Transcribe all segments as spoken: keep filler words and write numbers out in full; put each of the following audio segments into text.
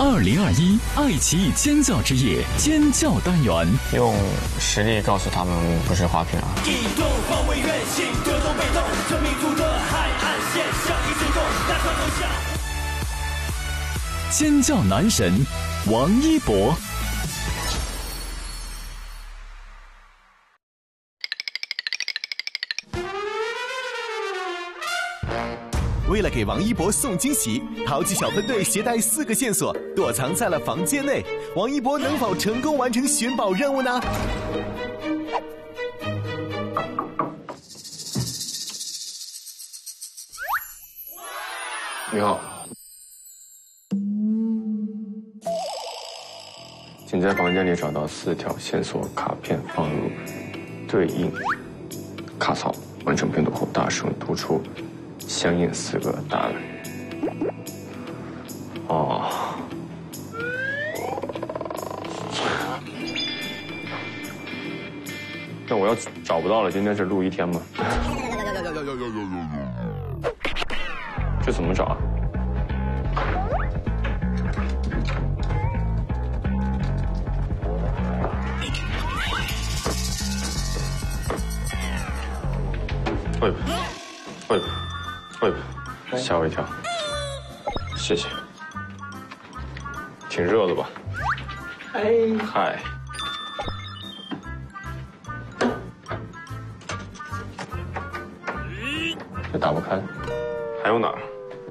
二零二一爱奇艺尖叫之夜尖叫单元， 用实力告诉他们不是花瓶啊！ 移动换位原形，得动被动，这民族的海岸线像一水动，大船投降。 尖叫男神王一博。 为了给王一博送惊喜，淘气小分队携带四个线索躲藏在了房间内。王一博能否成功完成寻宝任务呢？ 你好，请在房间里找到四条线索卡片，放入对应卡槽，完成拼读后大声读出相应四个答案。哦，那我要找不到了，今天是录一天吗？这怎么找啊？哎呦，哎呦，哎呦，吓我一跳！谢谢，挺热的吧？哎，嗨，这打不开，还有哪儿？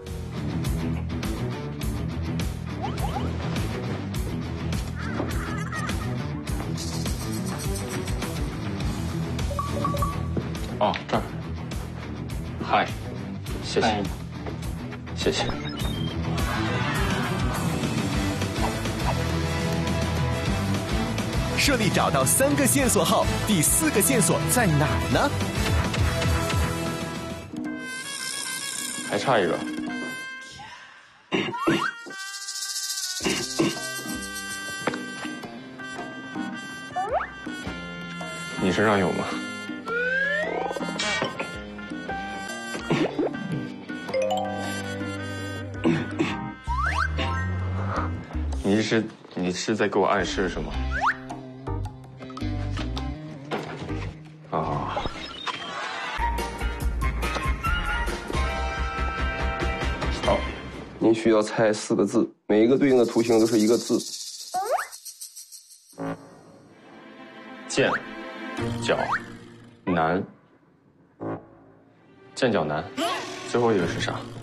哦，这儿。嗨，谢谢，谢谢。 顺利找到三个线索后，第四个线索在哪儿呢？ 还差一个。你身上有吗？你是你是在给我暗示是吗？啊。 好，您需要猜四个字，每一个对应的图形都是一个字。 剑，脚，男，剑脚男，最后一个是啥？